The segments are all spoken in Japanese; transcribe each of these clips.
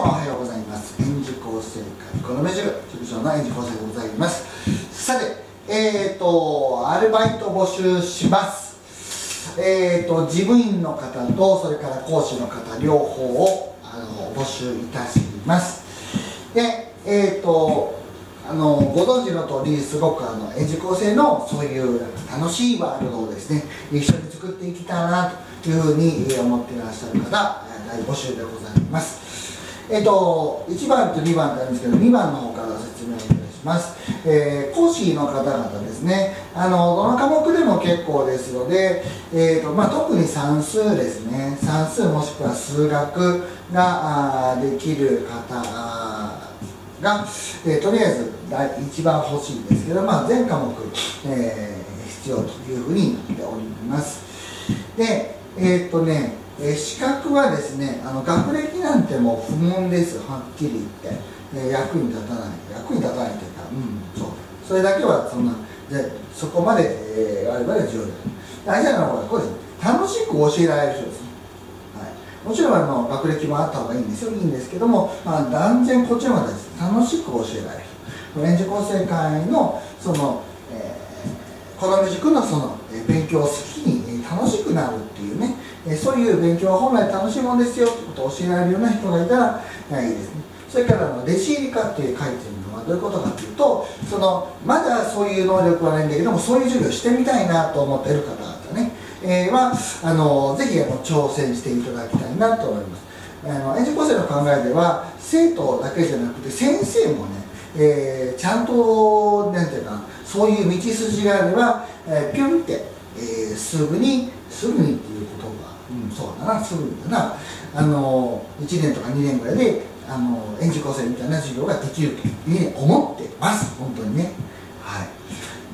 様おはようございます。園児構成会この目塾長の園児構成でございます。さて、アルバイト募集します。事務員の方とそれから講師の方両方を募集いたします。で、ご存知の通りすごく園児構成のそういう楽しいワールドをですね一緒に作っていきたいなというふうに思っていらっしゃる方大募集でございます。1番と2番ってあるんですけど、2番の方から説明をいたします。講師の方々ですね、どの科目でも結構ですので、特に算数ですね、算数もしくは数学ができる方が、とりあえず一番欲しいんですけど、全科目、必要というふうになっております。で、資格はですね、学歴なんてもう不問です、はっきり言って、役に立たないというか、それだけはそこまで、我々は重要です。大事なのはこれです。楽しく教えられる人ですね。もちろん学歴もあった方がいいんですよ、いいんですけども、断然こっちの方が大事です。楽しく教えられる人。園児構成会のこの塾の勉強を好きに楽しくなるっていうね、そういう勉強は本来楽しいものですよということを教えられるような人がいたらいいですね。それから弟子入りかって書いてるのはどういうことかというと、まだそういう能力はないんだけども、そういう授業をしてみたいなと思っている方々ね、ぜひ挑戦していただきたいなと思います。園児構成の考えでは生徒だけじゃなくて先生もね、ちゃんとなんていうかそういう道筋があれば、ピュンって、すぐにっていうことが、そうだな、すぐにだな、1年とか2年ぐらいで園児構成みたいな授業ができるというふうに思ってます、本当にね。はい、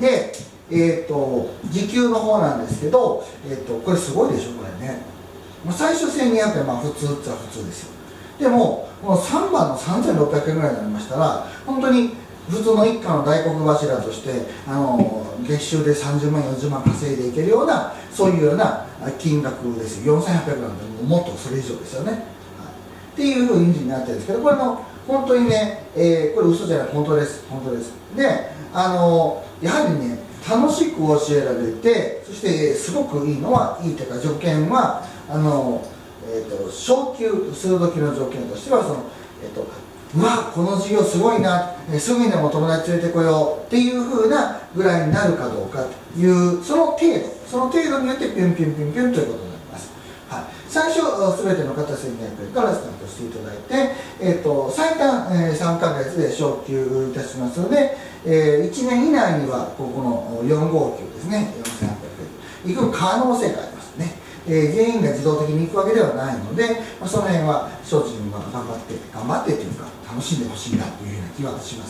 で、時給の方なんですけど、これすごいでしょ、これね。最初1200円、普通っちゃ普通ですよ。でも、この3番の3600円ぐらいになりましたら、本当に普通の一家の大黒柱として月収で30万40万稼いでいけるようなそういうような金額ですよ。4800なんてもっとそれ以上ですよね、っていうふうになってるんですけど、これ本当にね、これ嘘じゃない、本当です、本当です。でやはりね楽しく教えられて、そしてすごくいいのはいいというか条件は昇給する時の条件としてはうわこの授業すごいな、すぐにでも友達連れてこようっていう風なぐらいになるかどうかというその程度によってピュンピュンピュンピュンということになります。最初全ての方1200円からスタートしていただいて、最短、3ヶ月で昇給いたしますので、1年以内にはここの4号級ですね、4800円行く可能性がありますね。全員が自動的に行くわけではないので、その辺は小中には頑張ってというか楽しんでほしいなというような気はします。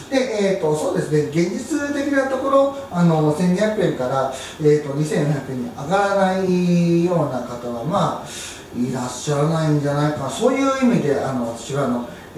で、そうですね、現実的なところ1200円から2400円に上がらないような方はいらっしゃらないんじゃないかな、そういう意味で私は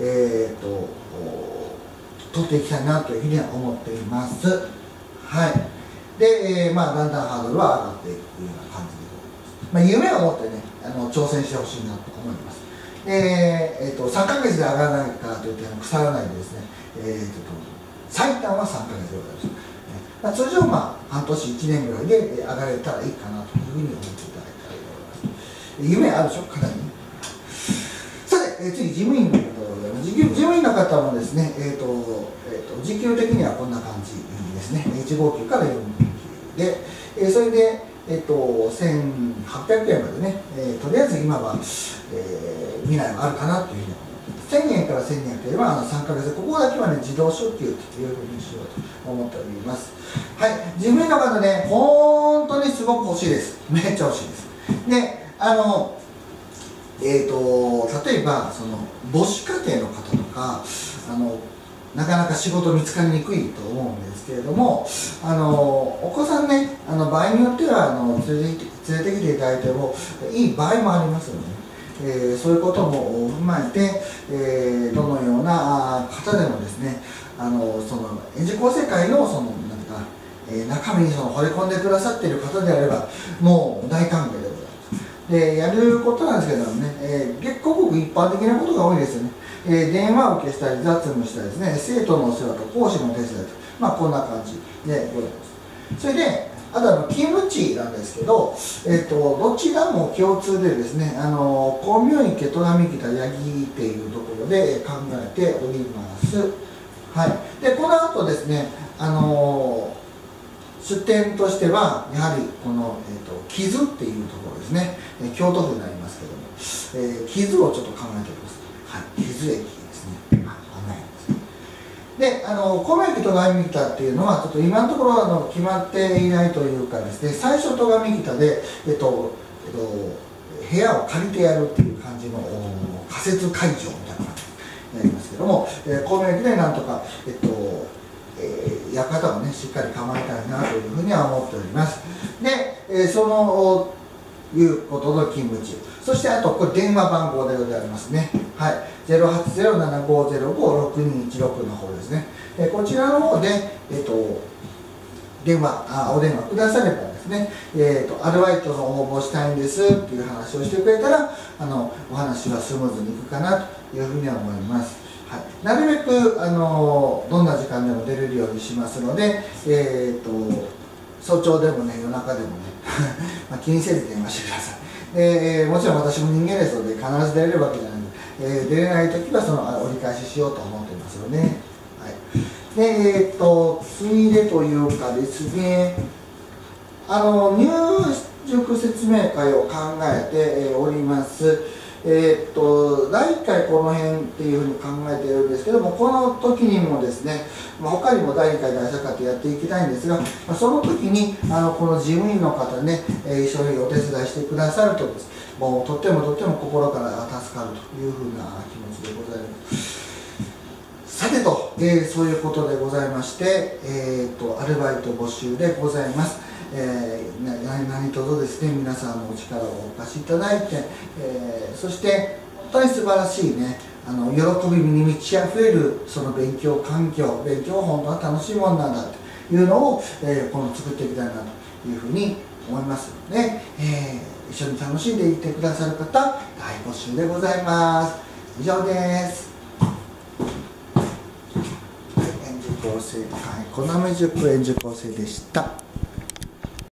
取っていきたいなというふうには思っています。はい。で、だんだんハードルは上がっていくような感じで。夢を持ってね挑戦してほしいなと思います。3ヶ月で上がらないからといって腐らないでですね、最短は3ヶ月でございます。通常半年1年ぐらいで上がれたらいいかなというふうに思っていただいたらと思います。夢あるでしょ、かなり。さて、次事務員の方でございます。事務員の方もですね、時給的にはこんな感じですね。1号級から4号級で、それで1800円までね、とりあえず今は、未来はあるかなというふうに思います。1000円から1200円は3ヶ月、ここだけはね自動昇給というふうにしようと思っております。はい、事務員の方ね、本当にすごく欲しいです。めっちゃ欲しいです。で、例えば母子家庭の方とかなかなか仕事見つかりにくいと思うんですけれども、お子さんね、場合によっては連れてきていただいてもいい場合もありますので、そういうことも踏まえて、どのような方でもですね、園児構成会の中身に惚れ込んでくださっている方であればもう大歓迎でございます。 でやることなんですけどもね、結構ごく一般的なことが多いですよね。電話を消したり、雑務したりですね、生徒のお世話と講師の手伝いと、こんな感じでございます。それで、あと勤務地なんですけど、どちらも共通でですね、光明池、戸上北、八木っていうところで考えております。はい、でこの後ですね、出典としてはやはりこの、木津っていうところですね、京都府になりますけども、木津をちょっと考えております。はい、木津駅ですね。で、光明池、戸上北っていうのはちょっと今のところ決まっていないというかですね、最初戸上北で、部屋を借りてやるっていう感じの仮設会場みたいな感じになりますけども、光明駅でなんとか、館をねしっかり構えたいなというふうには思っております。で、そのいうことの勤務地、そしてあとこれ電話番号でございますね。はい、08075056216の方ですね。こちらの方でお電話くださればですね、アルバイトの応募したいんですっていう話をしてくれたら、お話はスムーズにいくかなというふうには思います。はい、なるべくどんな時間でも出れるようにしますので、早朝でもね、夜中でもね気にせず電話してください。もちろん私も人間ですので必ず出れるわけじゃないので、出れないときはその折り返ししようと思っていますよね。はい、で次いでというかですね、入塾説明会を考えております。第1回この辺っていうふうに考えているんですけども、この時にもですね、他にも第2回、第3回ってやっていきたいんですが、その時にこの事務員の方ね、一緒にお手伝いしてくださるとですね、もうとっても心から助かるというふうな気持ちでございます。さてと、そういうことでございまして、アルバイト募集でございます。何卒ですね、皆さんのお力をお貸しいただいて、そして本当に素晴らしいね、喜びに満ち溢れるその勉強環境、勉強は本当は楽しいもんなんだというのを、作っていきたいなというふうに思いますので、一緒に楽しんでいってくださる方、大募集でございます。以上です。はい、園児構成会、こなめ塾園児構成でした。